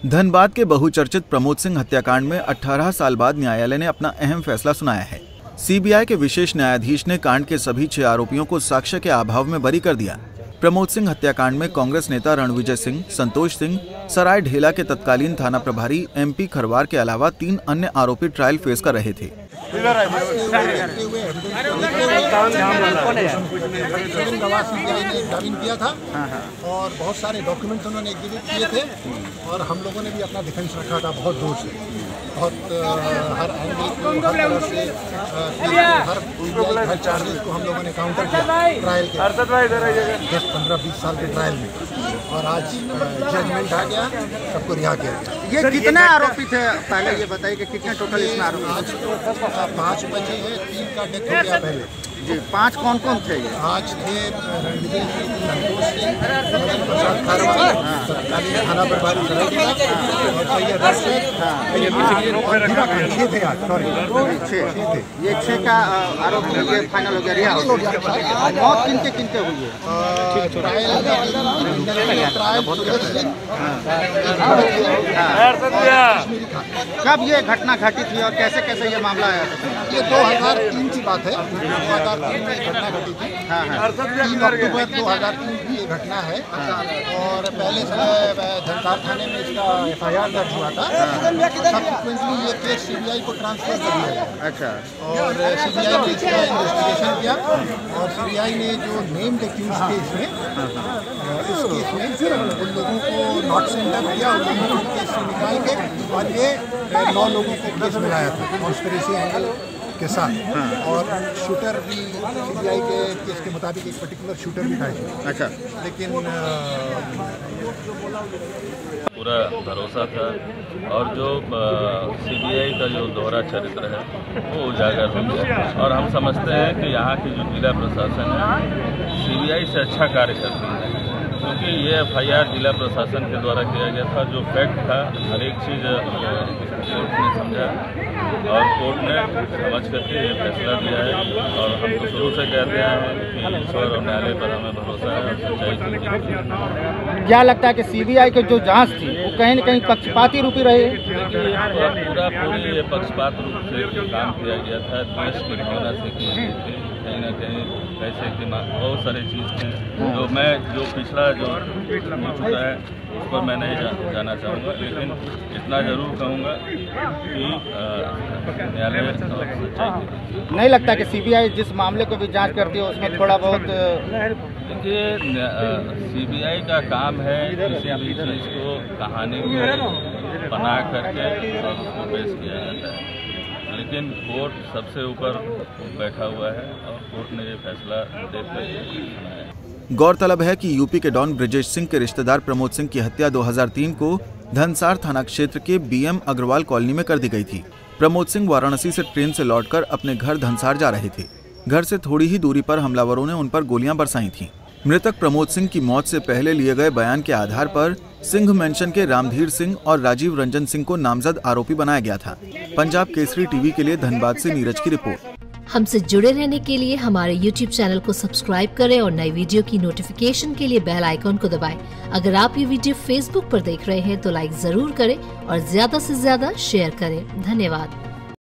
धनबाद के बहुचर्चित प्रमोद सिंह हत्याकांड में 18 साल बाद न्यायालय ने अपना अहम फैसला सुनाया है। सीबीआई के विशेष न्यायाधीश ने कांड के सभी 6 आरोपियों को साक्ष्य के अभाव में बरी कर दिया। प्रमोद सिंह हत्याकांड में कांग्रेस नेता रणविजय सिंह, संतोष सिंह, सराय ढेला के तत्कालीन थाना प्रभारी MP खरवार के अलावा 3 अन्य आरोपी ट्रायल फेस कर रहे थे। जामीन किया था और बहुत सारे डॉक्यूमेंट्स उन्होंने एग्जिबिट किए थे और हम लोगों ने भी अपना डिफेंस रखा था बहुत दूर से, बहुत हर एंगल को, हर तरह से, हर चार्जेस को हम लोगों ने काउंटर किया ट्रायल के 10-15-20 साल के ट्रायल में, और आज जजमेंट आ गया, सबको रिहा किया गया। ये कितने आरोपी थे पहले ये बताइए कि कितने टोटल इसमें आरोपी? आज 5 बचे हैं, 3 का डेथ हो गया पहले जी। 5 कौन कौन थे ये? आज थे रणविजय सिंह, संतोष सिंह, प्रसाद खरवार, तत्कालीन थाना प्रभारी और ये 6 का आरोप ये फाइनल हो गया, रिहा हो गया। मौत किनके हुई है? कब ये घटना घटी थी और कैसे कैसे ये मामला आया था? ये 2003 की बात है। 2003 में घटना घटी थी। 3 अक्टूबर 2003 की ये घटना है और पहले धनबाद थाने में इसका FIR दर्ज हुआ था। सब्सिक्वेंटली ये केस CBI को ट्रांसफर कर दिया गया। अच्छा। और CBI ने इसका इन्वेस्टिगेशन किया और CBI ने जो नेम्ड एक्यूज थे इसमें, इस केस में उन लोगों को नॉट सेंटर किया, उन लोगों को केस से निकाल के, और ये 9 लोगों को केस मिलाया था कॉन्स्पिरेसी एंगल के साथ। और शूटर भी CBI के केस के मुताबिक एक पर्टिकुलर शूटर भी था। अच्छा। लेकिन पूरा भरोसा था और जो CBI का जो दोहरा चरित्र है वो उजागर हो गया और हम समझते हैं कि यहाँ की जो जिला प्रशासन है CBI से अच्छा कार्य करती है, क्योंकि ये FIR जिला प्रशासन के द्वारा किया गया था। जो फैक्ट था हर एक चीज़ कोर्ट ने समझा और कोर्ट ने समझ करके ये फैसला दिया है। और हम तो शुरू से कहते हैं कि ईश्वर और न्यायालय पर हमें भरोसा है और सच्चाई की। क्या लगता है कि CBI की जो जांच थी वो कहीं न कहीं पक्षपाती रूपी रही? पूरी ये पक्षपात रूप से काम किया गया था, देश की भावना से की गई थी। कहीं ना कहीं पैसे की बहुत सारी चीज़ थी जो पिछला जो हो चुका है उस पर मैं नहीं जाना चाहूँगा, लेकिन इतना ज़रूर कहूँगा कि न्यायालय सच्चाई। नहीं लगता कि CBI जिस मामले को भी जांच करती है उसमें थोड़ा बहुत? देखिए CBI का काम है किसी भी चीज़ को, कहानी को बना करके उसको पेश किया जाता है, लेकिन कोर्ट सबसे ऊपर बैठा हुआ है और कोर्ट ने ये फैसला देख कर सुनाया है। गौरतलब है कि यूपी के डॉन ब्रिजेश सिंह के रिश्तेदार प्रमोद सिंह की हत्या 2003 को धनसार थाना क्षेत्र के BM अग्रवाल कॉलोनी में कर दी गई थी। प्रमोद सिंह वाराणसी से ट्रेन से लौटकर अपने घर धनसार जा रहे थे। घर से थोड़ी ही दूरी पर हमलावरों ने उन पर गोलियां बरसाई थीं। मृतक प्रमोद सिंह की मौत से पहले लिए गए बयान के आधार पर सिंह मेंशन के रामधीर सिंह और राजीव रंजन सिंह को नामजद आरोपी बनाया गया था। पंजाब केसरी TV के लिए धनबाद से नीरज की रिपोर्ट। हमसे जुड़े रहने के लिए हमारे YouTube चैनल को सब्सक्राइब करें और नई वीडियो की नोटिफिकेशन के लिए बेल आइकॉन को दबाएं। अगर आप ये वीडियो Facebook पर देख रहे हैं तो लाइक जरूर करें और ज्यादा से ज्यादा शेयर करें। धन्यवाद।